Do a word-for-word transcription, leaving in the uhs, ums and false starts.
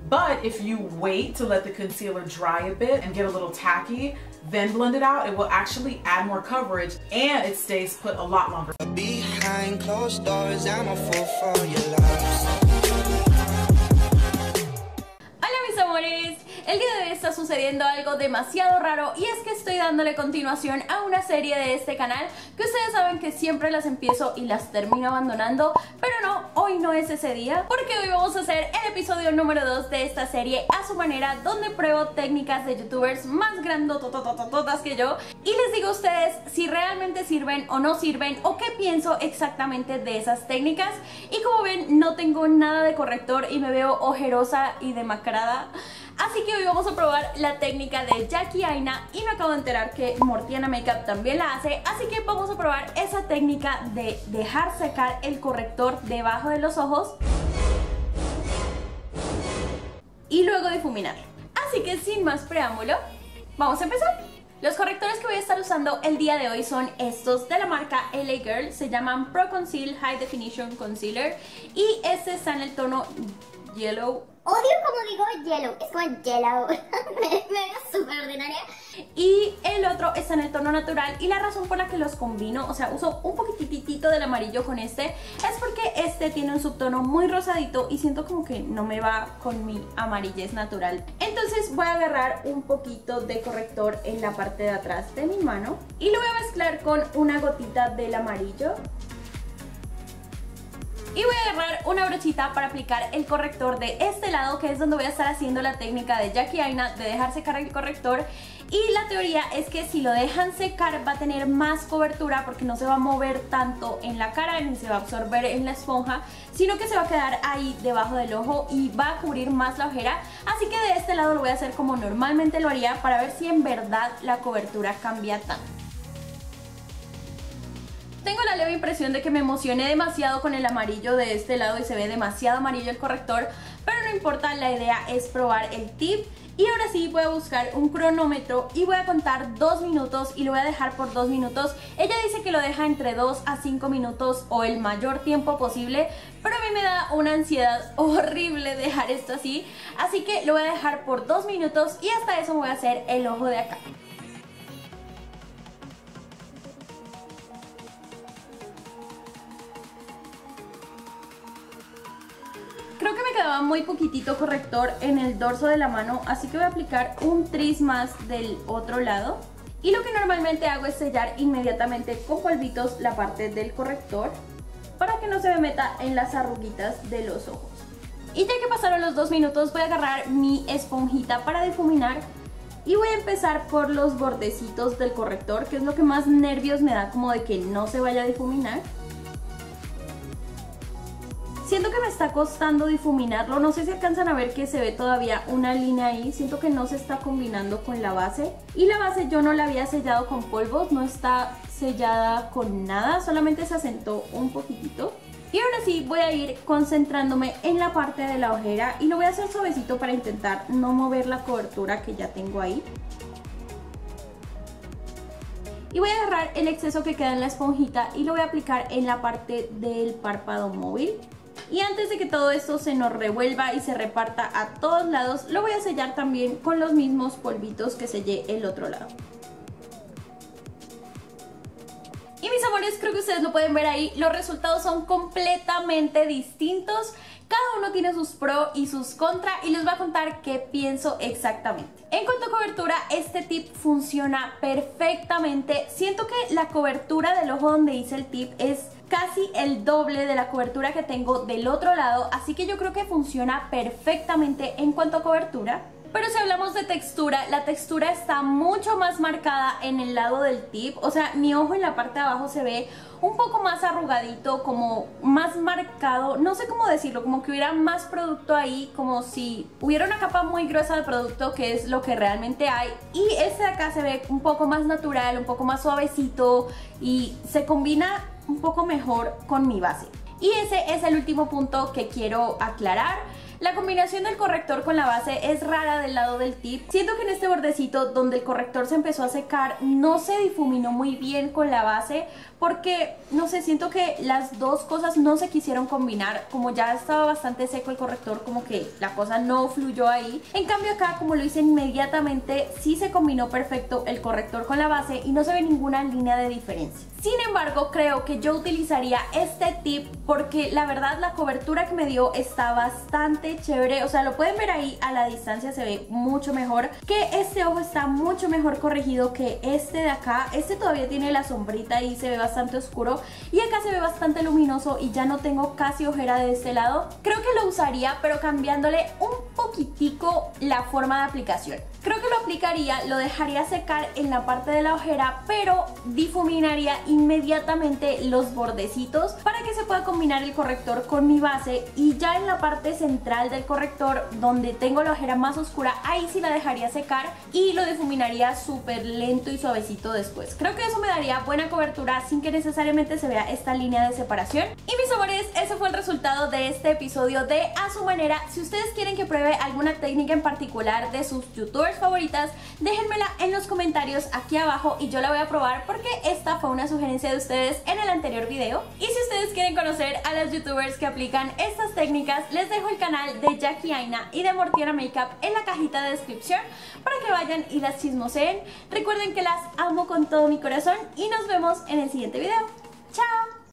But if you wait to let the concealer dry a bit and get a little tacky, then blend it out, it will actually add more coverage and it stays put a lot longer. Behind closed doors, I'm a fool for your love. Hola mis amores, el día de hoy está sucediendo algo demasiado raro y es que estoy dándole continuación a una serie de este canal que ustedes saben que siempre las empiezo y las termino abandonando, pero no, hoy no es ese día porque hoy vamos a hacer el episodio número dos de esta serie a su manera, donde pruebo técnicas de youtubers más grandotototototas que yo y les digo a ustedes si realmente sirven o no sirven o qué pienso exactamente de esas técnicas. Y como ven, no tengo nada de corrector y me veo ojerosa y demacrada. Así que hoy vamos a probar la técnica de Jackie Aina y me acabo de enterar que Mortiana Makeup también la hace, así que vamos a probar esa técnica de dejar secar el corrector debajo de los ojos y luego difuminar. Así que sin más preámbulo, vamos a empezar. Los correctores que voy a estar usando el día de hoy son estos de la marca L A Girl, se llaman Pro Conceal High Definition Concealer y este está en el tono Yellow. Odio como digo yellow, es como yellow, me, me veo súper ordinaria. Y el otro está en el tono natural y la razón por la que los combino, o sea, uso un poquitito del amarillo con este, es porque este tiene un subtono muy rosadito y siento como que no me va con mi amarillez natural. Entonces voy a agarrar un poquito de corrector en la parte de atrás de mi mano y lo voy a mezclar con una gotita del amarillo. Y voy a agarrar una brochita para aplicar el corrector de este lado, que es donde voy a estar haciendo la técnica de Jackie Aina de dejar secar el corrector. Y la teoría es que si lo dejan secar va a tener más cobertura porque no se va a mover tanto en la cara ni se va a absorber en la esponja, sino que se va a quedar ahí debajo del ojo y va a cubrir más la ojera. Así que de este lado lo voy a hacer como normalmente lo haría para ver si en verdad la cobertura cambia tanto. Tengo la leve impresión de que me emocioné demasiado con el amarillo de este lado y se ve demasiado amarillo el corrector, pero no importa, la idea es probar el tip. Y ahora sí voy a buscar un cronómetro y voy a contar dos minutos y lo voy a dejar por dos minutos. Ella dice que lo deja entre dos a cinco minutos o el mayor tiempo posible, pero a mí me da una ansiedad horrible dejar esto así, así que lo voy a dejar por dos minutos y hasta eso voy a hacer el ojo de acá. Creo que me quedaba muy poquitito corrector en el dorso de la mano, así que voy a aplicar un tris más del otro lado. Y lo que normalmente hago es sellar inmediatamente con polvitos la parte del corrector para que no se me meta en las arruguitas de los ojos. Y ya que pasaron los dos minutos voy a agarrar mi esponjita para difuminar y voy a empezar por los bordecitos del corrector, que es lo que más nervios me da, como de que no se vaya a difuminar. Siento que me está costando difuminarlo, no sé si alcanzan a ver que se ve todavía una línea ahí, siento que no se está combinando con la base. Y la base yo no la había sellado con polvos, no está sellada con nada, solamente se asentó un poquitito. Y ahora sí voy a ir concentrándome en la parte de la ojera y lo voy a hacer suavecito para intentar no mover la cobertura que ya tengo ahí. Y voy a agarrar el exceso que queda en la esponjita y lo voy a aplicar en la parte del párpado móvil. Y antes de que todo esto se nos revuelva y se reparta a todos lados, lo voy a sellar también con los mismos polvitos que sellé el otro lado. Y mis amores, creo que ustedes lo pueden ver ahí, los resultados son completamente distintos. Cada uno tiene sus pros y sus contras y les voy a contar qué pienso exactamente. En cuanto a cobertura, este tip funciona perfectamente. Siento que la cobertura del ojo donde hice el tip es casi el doble de la cobertura que tengo del otro lado, así que yo creo que funciona perfectamente en cuanto a cobertura. Pero si hablamos de textura, la textura está mucho más marcada en el lado del tip. O sea, mi ojo en la parte de abajo se ve un poco más arrugadito, como más marcado. No sé cómo decirlo, como que hubiera más producto ahí, como si hubiera una capa muy gruesa de producto, que es lo que realmente hay. Y este de acá se ve un poco más natural, un poco más suavecito y se combina un poco mejor con mi base. Y ese es el último punto que quiero aclarar. La combinación del corrector con la base es rara del lado del tip. Siento que en este bordecito donde el corrector se empezó a secar no se difuminó muy bien con la base, porque no sé, siento que las dos cosas no se quisieron combinar. Como ya estaba bastante seco el corrector, como que la cosa no fluyó ahí. En cambio acá, como lo hice inmediatamente, sí se combinó perfecto el corrector con la base y no se ve ninguna línea de diferencia. Sin embargo, creo que yo utilizaría este tip porque la verdad la cobertura que me dio está bastante chévere. O sea, lo pueden ver ahí a la distancia, se ve mucho mejor. Que este ojo está mucho mejor corregido que este de acá. Este todavía tiene la sombrita y se ve bastante oscuro, y acá se ve bastante luminoso y ya no tengo casi ojera de este lado. Creo que lo usaría, pero cambiándole un poquitico la forma de aplicación. Creo que lo aplicaría, lo dejaría secar en la parte de la ojera, pero difuminaría inmediatamente los bordecitos para que se pueda combinar el corrector con mi base, y ya en la parte central del corrector donde tengo la ojera más oscura, ahí sí la dejaría secar y lo difuminaría súper lento y suavecito después. Creo que eso me daría buena cobertura sin que necesariamente se vea esta línea de separación. Y mis amores, ese fue el resultado de este episodio de A Su Manera. Si ustedes quieren que pruebe alguna técnica en particular de sus youtubers favoritas, déjenmela en los comentarios aquí abajo y yo la voy a probar, porque esta fue una sugerencia de ustedes en el anterior video. Y si ustedes quieren conocer a las youtubers que aplican estas técnicas, les dejo el canal de Jackie Aina y de Mortiera Makeup en la cajita de descripción para que vayan y las chismoseen. Recuerden que las amo con todo mi corazón y nos vemos en el siguiente video.